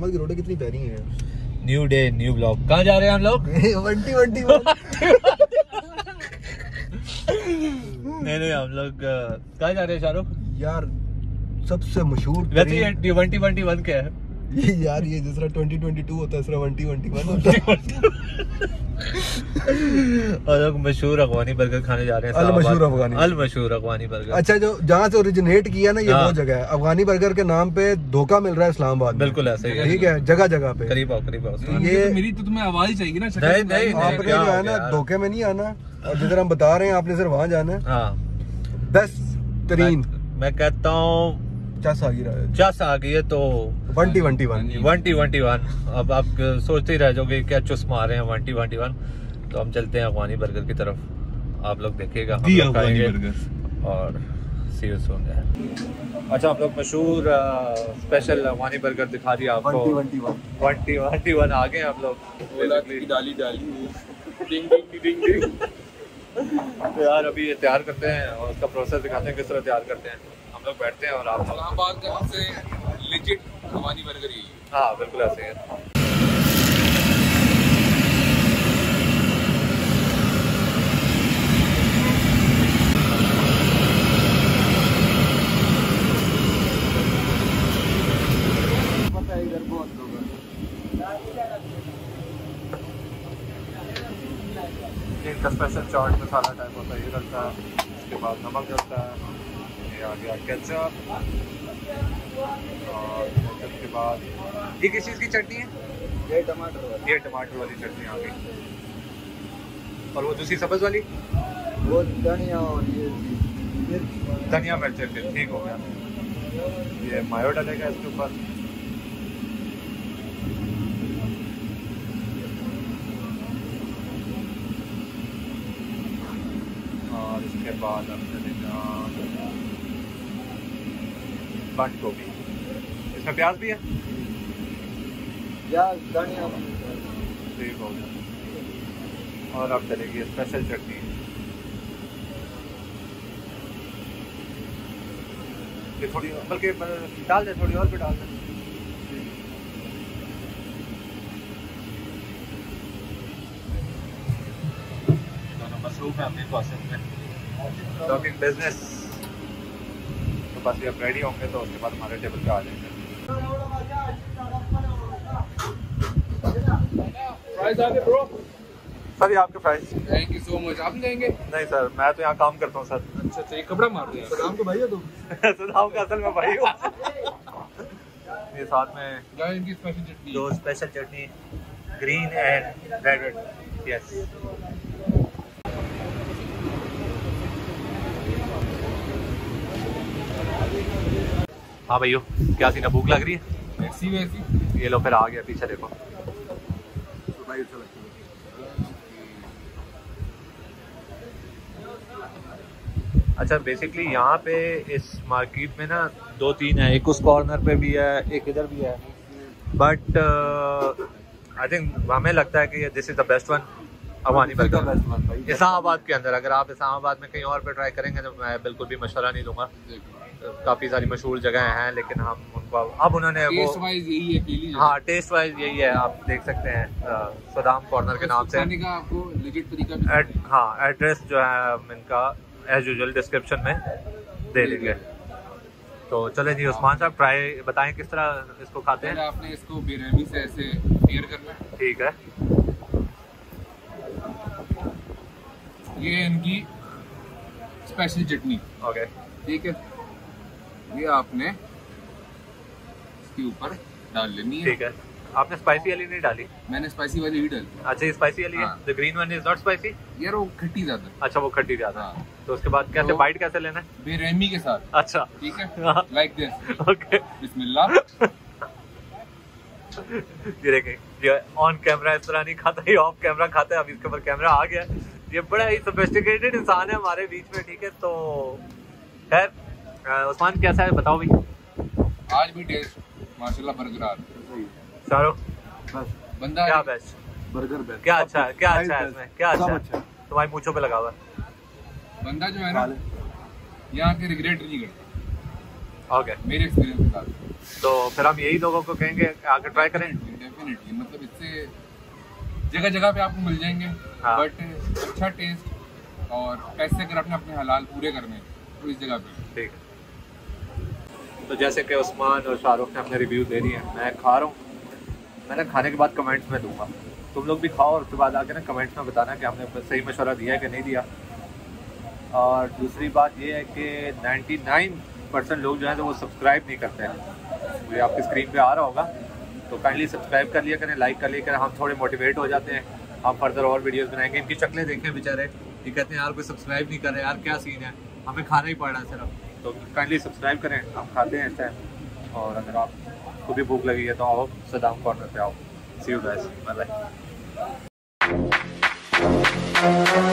इस्लामाबाद की रोडें कितनी प्यारी हैं। New day new blog. कहाँ जा रहे हैं हम लोग? वंटी वंटी नहीं हम लोग कहाँ जा रहे हैं शाहरुख? यार सबसे मशहूर वैसे वंटी वंटी वन क्या है? यार ये जिस तरह 2022 होता है इस तरह वंटी वंटी वन होता है। और लोग मशहूर अफगानी बर्गर खाने जा रहे हैं। अल मशहूर अफगानी बर्गर। अच्छा, जो जहाँ से ओरिजिनेट किया ना ये वो जगह है। अफगानी बर्गर के नाम पे धोखा मिल रहा है इस्लामाबाद में। बिल्कुल ऐसे ही ठीक है, जगह जगह पे। करीब आओ ये मेरी तो तुम्हें आवाज ही चाहिए ना। नहीं आपने जो है ना धोखे में नहीं आना, और जिधर हम बता रहे हैं आपने सिर्फ वहाँ जाना है। बेस्ट तरीन मैं कहता हूँ चस आ गई है तो वंटी वंटी वन। अब आप सोचते ही रह जाओगे क्या चुस मारे हैं वंटी वन। तो हम चलते हैं अफगानी बर्गर की तरफ, आप लोग देखिएगा हम लोग खाएंगे और सी यू सून। अच्छा, हम लोग मशहूर स्पेशल अफगानी बर्गर दिखा दिया आपको। वंटी वन आ गए हम लोग। डाली तो यार अभी ये तैयार करते हैं और उसका प्रोसेस दिखाते हैं किस तरह तैयार करते हैं। हम लोग बैठते हैं और आप इस्लामाबाद का सबसे लेजिट अफगानी बर्गर ही। हाँ बिल्कुल ऐसे है। इनका स्पेशल चाट मसाला टाइप होता है, ये डलता है, उसके बाद नमक डलता है, ये आ गया केचप, और केचप के बाद ये किस चीज़ की चटनी है? ये टमाटर वाली चटनी आ गई। और वो दूसरी सब्ज़ वाली वो धनिया और ये धनिया मिर्च, ठीक हो गया। ये मायो डलेगा इसके ऊपर। और इसके बाद हम चलेगा बंद गोभी। इसमें प्याज भी है, प्याज धनिया ठीक हो गया। और अब चलेगी स्पेशल चटनी। ये थोड़ी बल्कि डाल दे, थोड़ी और भी डाल दे। दोनों मसरूफ हैं अपने प्रोसेस में, टॉकिंग बिजनेस। तो बस ये रेडी होंगे तो उसके बाद हमारे टेबल पे आ जाएंगे। फ्राइज आ गए ब्रो। सर ये आपके fries. Thank you so much. आप नहीं जाएंगे? नहीं सर, मैं तो यहाँ काम करता हूँ सर। अच्छा, ये कपड़ा मार दिया। सदाम के भाई हो तुम? सदाम का असल में भाई हो। ये साथ में क्या इनकी स्पेशल चटनी? दो स्पेशल चटनी, ग्रीन एंड रेड। यस। हाँ भैया, क्या सीना, भूख लग रही है? ऐसी वैसी। ये लो फिर आ गया, पीछे देखो। अच्छा, बेसिकली यहाँ पे इस मार्केट में ना 2-3 है, एक उस कॉर्नर पे भी है, एक इधर भी है, बट आई थिंक हमें लगता है कि this is the best one, Afghani burger Islamabad के अंदर। अगर आप इस्लामाबाद में कहीं और पे ट्राई करेंगे तो मैं बिल्कुल भी मशवरा नहीं दूंगा। काफ़ी सारी मशहूर जगह हैं, लेकिन हम उनको अब उन्होंने वो यही है, हाँ टेस्ट वाइज यही है। आप देख सकते हैं सदाम कॉर्नर के नाम से। आपको लेजिट तरीका हाँ, एड्रेस जो है इनका एज यूजुअल डिस्क्रिप्शन में दे देंगे। तो चले जी उस्मान साहब, ट्राई बताएं किस तरह इसको खाते हैं। आपने इसको बेरहमी से ऐसे टेयर करना है। ठीक है। ये इनकी स्पेशल चटनी। ओके, ठीक है, ये आपने इसके ऊपर डाल लेनी है। ठीक है। आपने स्पाइसी वाली नहीं डाली? मैंने स्पाइसी वाली ही डाली। अच्छा, ये स्पाइसी वाली है। The green one is not spicy. यार वो खट्टी ज्यादा। अच्छा, वो खट्टी ज्यादा। हाँ। तो उसके बाद कैसे बाइट कैसे लेना है? बेरहमी के साथ। अच्छा, ठीक है, हाँ। Like this. ओके, बिस्मिल्लाह। ये देखें, ये ऑन कैमरा इस तरह नहीं खाता, ये ऑफ कैमरा खाता है। अभी इसके ऊपर कैमरा आ गया। ये बड़ा ही सोफिस्टिकेटेड इंसान है हमारे बीच में, ठीक है। तो खैर उस्मान कैसा है बताओ भाई। आज भी टेस्ट माशाल्लाह बरकरार। शाहरुख बंदा क्या बेस्ट बर्गर बेस्ट। क्या अच्छा है, क्या अच्छा है इसमें, क्या अच्छा है? तुम्हारी मूंछों पे लगा हुआ है। बंदा जो है ना यहाँ के रिग्रेट नहीं करता। ओके, मेरे एक्सपीरियंस के साथ। तो फिर हम यही लोगों को कहेंगे आके ट्राई करें। डेफिनेटली, मतलब इससे जगह जगह पे आपको मिल जाएंगे, हाँ। बट अच्छा टेस्ट और पैसे अगर आपने अपने हलाल पूरे करने हैं तो इस जगह पे। ठीक है। तो जैसे कि उस्मान और शाहरुख ने अपने रिव्यू दे दिए हैं, मैं खा रहा हूँ। मैंने खाने के बाद कमेंट्स में दूंगा, तुम लोग भी खाओ और उसके बाद आके ना कमेंट्स में बताना कि हमने सही मशवरा दिया है कि नहीं दिया। और दूसरी बात ये है कि 99% लोग जो है तो वो सब्सक्राइब नहीं करते हैं। ये आपकी स्क्रीन पे आ रहा होगा, तो काइंडली सब्सक्राइब कर लिया करें, लाइक कर लिया करें, हम थोड़े मोटिवेट हो जाते हैं, हम फर्दर और वीडियोस बनाएंगे। इनकी शक्लें देखें बेचारे, ये कहते हैं यार कोई सब्सक्राइब नहीं कर रहे, यार क्या सीन है, हमें खाना ही पड़ रहा है सिर्फ। तो काइंडली सब्सक्राइब करें, हम खाते हैं इस टाइम। और अगर आपको भी भूख लगी है तो आओ सदाम कॉर्नर पे आओ। See you guys, bye bye.